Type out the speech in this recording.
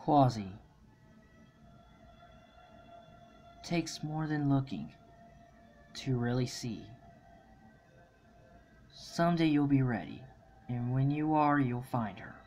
Quasi. Takes more than looking to really see. Someday you'll be ready, and when you are, you'll find her.